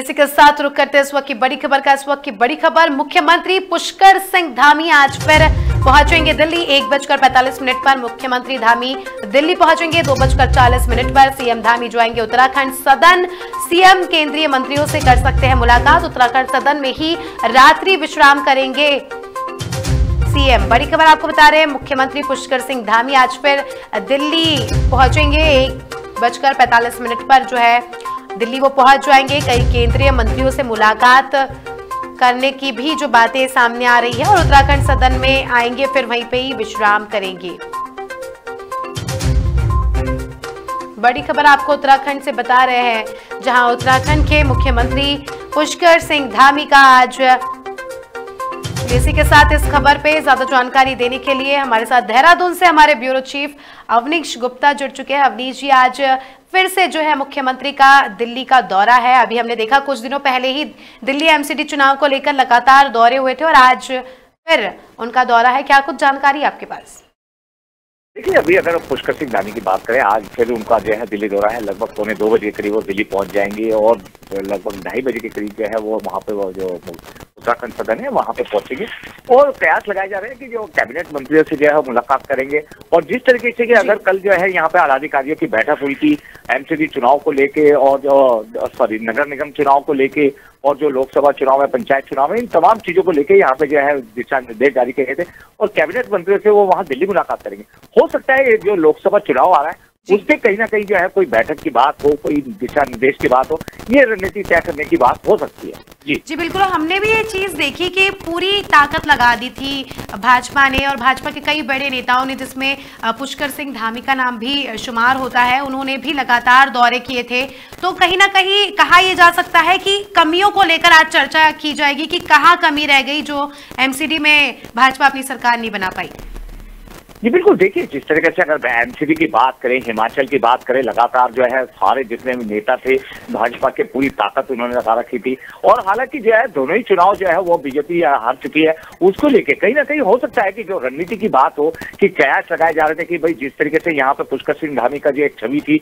इसी के साथ रुक करते हैं इस वक्त की बड़ी खबर का। इस वक्त की बड़ी खबर, मुख्यमंत्री पुष्कर सिंह धामी आज फिर पहुंचेंगे दिल्ली। 1:45 पर मुख्यमंत्री धामी दिल्ली पहुंचेंगे। 2:40 पर सीएम धामी जाएंगे उत्तराखंड सदन। सीएम केंद्रीय मंत्रियों से कर सकते हैं मुलाकात। उत्तराखंड सदन में ही रात्रि विश्राम करेंगे सीएम। बड़ी खबर आपको बता रहे हैं, मुख्यमंत्री पुष्कर सिंह धामी आज फिर दिल्ली पहुंचेंगे। 1:45 पर जो है दिल्ली वो पहुंच जाएंगे। कई केंद्रीय मंत्रियों से मुलाकात करने की भी जो बातें सामने आ रही है और उत्तराखंड सदन में आएंगे, फिर वहीं पे ही विश्राम करेंगे। बड़ी खबर आपको उत्तराखंड से बता रहे हैं, जहां उत्तराखंड के मुख्यमंत्री पुष्कर सिंह धामी का आज। इसी के साथ इस खबर पे ज्यादा जानकारी देने के लिए हमारे साथ देहरादून से हमारे ब्यूरो चीफ अवनीश गुप्ता जुड़ चुके हैं। अवनीश जी, आज फिर से जो है मुख्यमंत्री का दिल्ली का दौरा है। अभी हमने देखा कुछ दिनों पहले ही दिल्ली एमसीडी चुनाव को लेकर लगातार दौरे हुए थे और आज फिर उनका दौरा है। क्या कुछ जानकारी आपके पास? देखिए, अभी अगर पुष्कर सिंह धामी की बात करें, आज फिर उनका जो है दिल्ली दौरा है। लगभग 1:45 बजे के करीब वो दिल्ली पहुंच जाएंगे और लगभग 2:30 बजे के करीब जो है वो वहां पे वो जो उत्तराखंड सदन है वहां पे पहुंचेंगे और प्रयास लगाए जा रहे हैं कि जो कैबिनेट मंत्रियों से जो है मुलाकात करेंगे। और जिस तरीके से कि अगर कल जो है यहाँ पे आलाधिकारियों की बैठक हुई थी एमसीडी चुनाव को लेके और जो नगर निगम चुनाव को लेके और जो लोकसभा चुनाव है, पंचायत चुनाव है, इन तमाम चीजों को लेके यहाँ पे जो है दिशा निर्देश जारी किए गए थे और कैबिनेट मंत्रियों से वो वहां दिल्ली मुलाकात करेंगे। हो सकता है जो लोकसभा चुनाव आ रहा है उससे कहीं ना कहीं जो है कोई बैठक की बात हो, कोई दिशा निर्देश की बात हो, ये रणनीति तय करने की बात हो सकती है। जी बिल्कुल, हमने भी ये चीज देखी कि पूरी ताकत लगा दी थी भाजपा ने और भाजपा के कई बड़े नेताओं ने, जिसमें पुष्कर सिंह धामी का नाम भी शुमार होता है। उन्होंने भी लगातार दौरे किए थे। तो कहीं ना कहीं कहा यह जा सकता है कि कमियों को लेकर आज चर्चा की जाएगी कि कहाँ कमी रह गई जो एमसीडी में भाजपा अपनी सरकार नहीं बना पाई। जी बिल्कुल, देखिए जिस तरीके से अगर एमसीडी की बात करें, हिमाचल की बात करें, लगातार जो है सारे जितने भी नेता थे भाजपा के पूरी ताकत उन्होंने लगा रखी थी। और हालांकि जो है दोनों ही चुनाव जो है वो बीजेपी हार चुकी है, उसको लेके कहीं ना कहीं हो सकता है कि जो रणनीति की बात हो कि कयास लगाए जा रहे थे कि भाई जिस तरीके से यहाँ पे पुष्कर सिंह धामी का जो एक छवि थी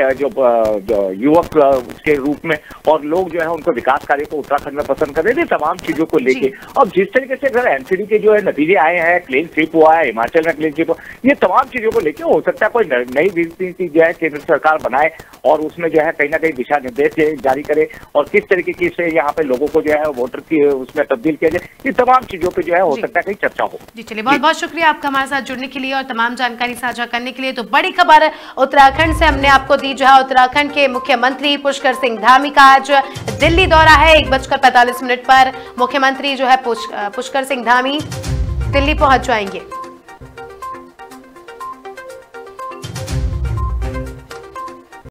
जो युवक के रूप में और लोग जो है उनको विकास कार्य को उत्तराखंड में पसंद कर रहे थे, तमाम चीजों को लेके। अब जिस तरीके से अगर एमसीडी के जो है नतीजे आए हैं, क्लीन स्वीप हुआ है, हिमाचल में क्लीन स्वीप, ये तमाम चीजों को लेकर हो सकता है कोई नई रणनीति जो है केंद्र सरकार बनाए और उसमें जो है कहीं ना कहीं दिशा निर्देश जारी करे और किस तरीके से यहाँ पे लोगों को जो है वोटर की उसमें तब्दील किया जाए, ये तमाम चीजों पे जो है हो सकता है कहीं चर्चा हो। जी चलिए, बहुत बहुत शुक्रिया आपका हमारे साथ जुड़ने के लिए और तमाम जानकारी साझा करने के लिए। तो बड़ी खबर उत्तराखंड से हमने आपको दी, जहाँ उत्तराखंड के मुख्यमंत्री पुष्कर सिंह धामी का आज दिल्ली दौरा है। 1:45 पर मुख्यमंत्री जो है पुष्कर सिंह धामी दिल्ली पहुंच जाएंगे।